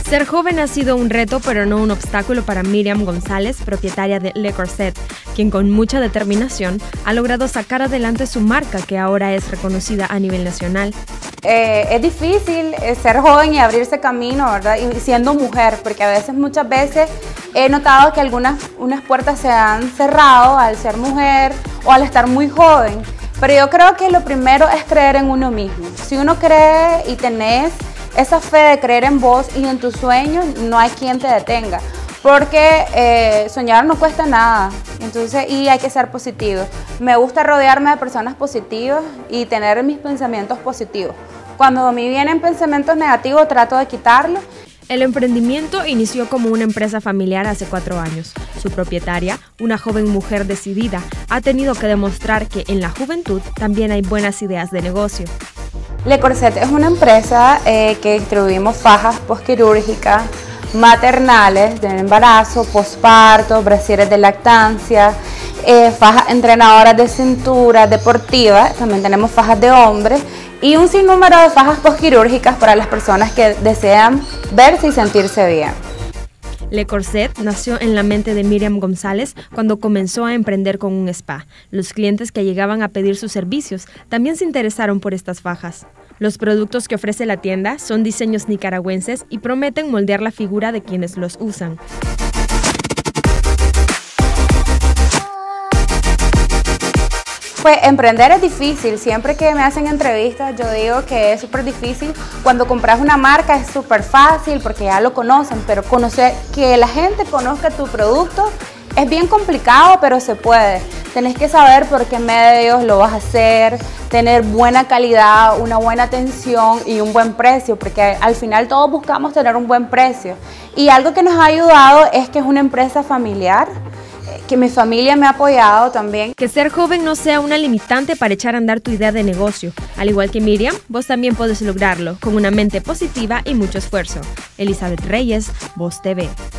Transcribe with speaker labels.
Speaker 1: Ser joven ha sido un reto, pero no un obstáculo para Miriam González, propietaria de Le Corset, quien con mucha determinación ha logrado sacar adelante su marca, que ahora es reconocida a nivel nacional.
Speaker 2: Es difícil ser joven y abrirse camino, ¿verdad? Y siendo mujer, porque muchas veces he notado que unas puertas se han cerrado al ser mujer o al estar muy joven. Pero yo creo que lo primero es creer en uno mismo. Si uno cree y tenés esa fe de creer en vos y en tus sueños, no hay quien te detenga. Porque soñar no cuesta nada, y hay que ser positivo. Me gusta rodearme de personas positivas y tener mis pensamientos positivos. Cuando a mí vienen pensamientos negativos, trato de quitarlos.
Speaker 1: El emprendimiento inició como una empresa familiar hace 4 años. Su propietaria, una joven mujer decidida, ha tenido que demostrar que en la juventud también hay buenas ideas de negocio.
Speaker 2: Le Corset es una empresa que distribuimos fajas postquirúrgicas, maternales, de embarazo, posparto, brasieres de lactancia, fajas entrenadoras de cintura, deportivas, también tenemos fajas de hombres y un sinnúmero de fajas postquirúrgicas para las personas que desean verse y sentirse bien.
Speaker 1: Le Corset nació en la mente de Miriam González cuando comenzó a emprender con un spa. Los clientes que llegaban a pedir sus servicios también se interesaron por estas fajas. Los productos que ofrece la tienda son diseños nicaragüenses y prometen moldear la figura de quienes los usan.
Speaker 2: Pues emprender es difícil, siempre que me hacen entrevistas yo digo que es súper difícil. Cuando compras una marca es súper fácil porque ya lo conocen, pero que la gente conozca tu producto es bien complicado, pero se puede. Tenés que saber por qué medios lo vas a hacer, tener buena calidad, una buena atención y un buen precio, porque al final todos buscamos tener un buen precio. Y algo que nos ha ayudado es que es una empresa familiar, que mi familia me ha apoyado también.
Speaker 1: Que ser joven no sea una limitante para echar a andar tu idea de negocio. Al igual que Miriam, vos también puedes lograrlo con una mente positiva y mucho esfuerzo. Elizabeth Reyes, Voz TV.